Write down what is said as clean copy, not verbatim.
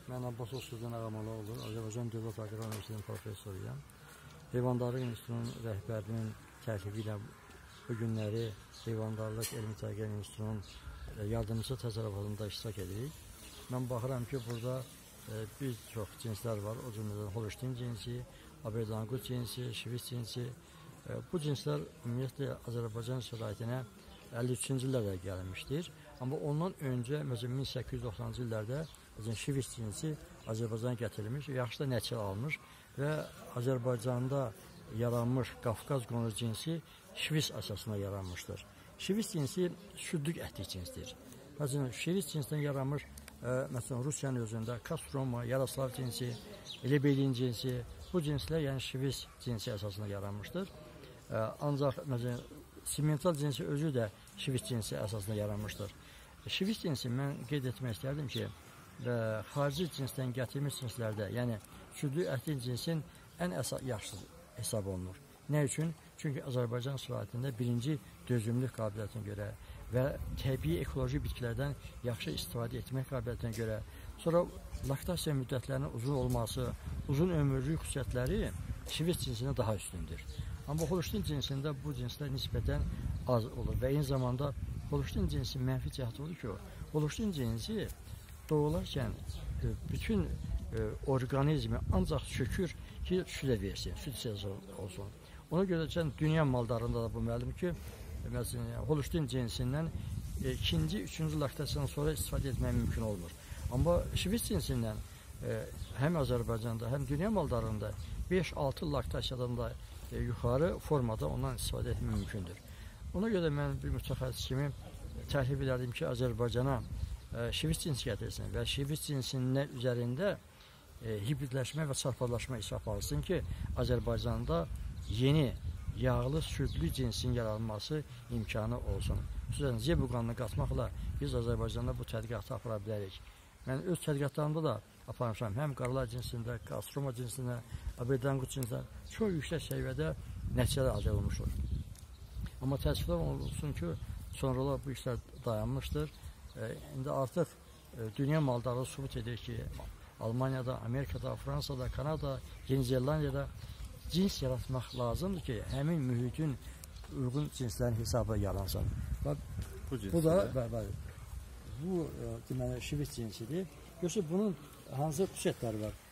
Mən Abbasov Süleyman Ağamalıoğlu, Azərbaycan Dövlət Aqrar Universitetinin professoruyam. Heyvandarlıq İnstitutunun rəhbərinin təklifi ilə bu günləri Heyvandarlıq Elmi Tədqiqat İnstitutunun yardımcı təsərrüfatında iştirak edirik. Mən baxıram ki, burada bir çox cinslər var. O cümlədən Holstein cinsi, Aberdangut cinsi, Şivis cinsi. Bu cinslər ümumiyyətlə Azərbaycan şəraitinə 53-cü illərdə gəlmişdir. Amma ondan öncə, məsələn, 1890-cı illərdə Şivis cinsi Azərbaycana gətirilmiş, yaxşı da nəticə almış və Azərbaycanda yaranmış Qafqaz qonur cinsi Şivis əsasına yaranmışdır. Şivis cinsi südlük ətlik cinsdir. Məsələn, Şivis cinsindən yaranmış, məsələn, Rusiyanın özündə Kostroma, Yaroslav cinsi, Lebedin cinsi, bu cinslər yəni Şivis cinsi əsasına yaranmışdır. Ancaq, məsələn, simental cinsi özü də Şivis cinsi əsasında yaranmışdır. Şivis cinsi mən qeyd etmək istərdim ki, xarici cinsdən gətirilmiş cinslərdə, yəni südlü ətlik cinsin ən yaxşı hesab olunur. Nə üçün? Çünki Azərbaycan şəraitində birinci dözümlülük qabiliyyətinə görə və təbii ekoloji bitkilərdən yaxşı istifadə etmək qabiliyyətinə görə, sonra laktasiya müddətlərinin uzun olması, uzun ömürlük xüsusiyyətləri Şivis cinsinə daha üstündür. Amma Holstein cinsində bu cinslər nisbətən az olur və eyni zamanda Holstein cinsi mənfi cəhəti odur ki, Holstein cinsi doğularkən bütün orqanizmi ancaq çökür ki, südə versin, süd sezonu olsun. Ona görə ki, dünya maldarında da bu məlum ki, məsələn, Holstein cinsindən ikinci, üçüncü laktasiyadan sonra istifadə etmək mümkün olmur. Amma Şivis cinsindən həm Azərbaycanda, həm dünya maldarında 5-6 laktasiyadan da yuxarı formada ondan istifadə etmək mümkündür. Ona görə mən bir mütəxəssis kimi təklif edərdim ki, Azərbaycana Şivis cinsi gətirsin və Şivis cinsinin üzərində hibridləşmə və çarpazlaşma iş aparılsın ki, Azərbaycanda yeni yağlı südlü cinsin yaranması imkanı olsun. Xüsusən zebuqanını qatmaqla biz Azərbaycanda bu tədqiqatı apara bilərik. Mən öz tədqiqatlarımda da aparmışam, həm qaralar cinsində, Kostroma cinsində, Aberdangut cinsində çox yüksək səviyyədə nəticələr əldə olunmuşdur. Amma təəssüflər olsun ki, sonralar bu işlər dayanmışdır. İndi artıq dünya maldarlığı sübut edir ki, Almaniyada, Amerikada, Fransada, Kanada, Yeni Zelandiyada cins yaratmaq lazımdır ki, həmin mühitin uyğun cinslərin hesabı yaransın. Bu da bu deməli Şivis cinsidir. Yoxsa bunun hansı xüsusiyyətləri var?